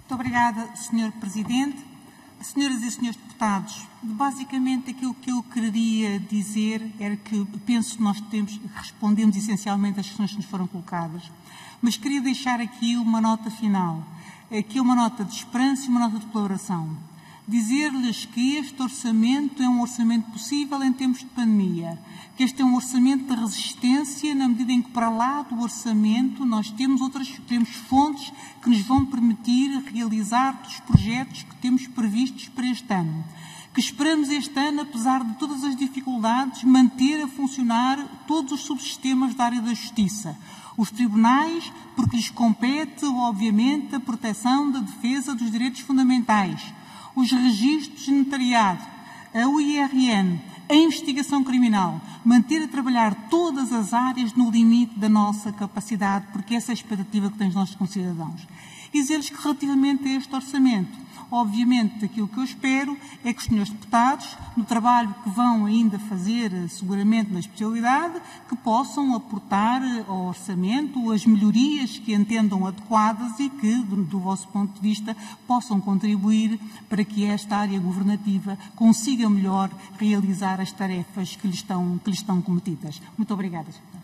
Muito obrigada, Sr. Presidente. Senhoras e senhores deputados, basicamente aquilo que eu queria dizer era que penso que nós respondemos essencialmente às questões que nos foram colocadas, mas queria deixar aqui uma nota final, que é uma nota de esperança e uma nota de colaboração. Dizer-lhes que este orçamento é um orçamento possível em tempos de pandemia, que este é um orçamento de resistência na medida em que, para lá do orçamento, nós temos fontes que nos vão permitir realizar os projetos que temos previstos para este ano. Que esperamos este ano, apesar de todas as dificuldades, manter a funcionar todos os subsistemas da área da justiça. Os tribunais, porque lhes compete, obviamente, a proteção da defesa dos direitos fundamentais. Os registros de notariado, a UIRN, a investigação criminal, manter a trabalhar todas as áreas no limite da nossa capacidade, porque essa é a expectativa que têm os nossos concidadãos. E dizer-lhes que, relativamente a este orçamento, obviamente, aquilo que eu espero é que os senhores deputados, no trabalho que vão ainda fazer, seguramente na especialidade, que possam aportar ao orçamento as melhorias que entendam adequadas e que, do vosso ponto de vista, possam contribuir para que esta área governativa consiga melhor realizar as tarefas que lhe estão cometidas. Muito obrigada.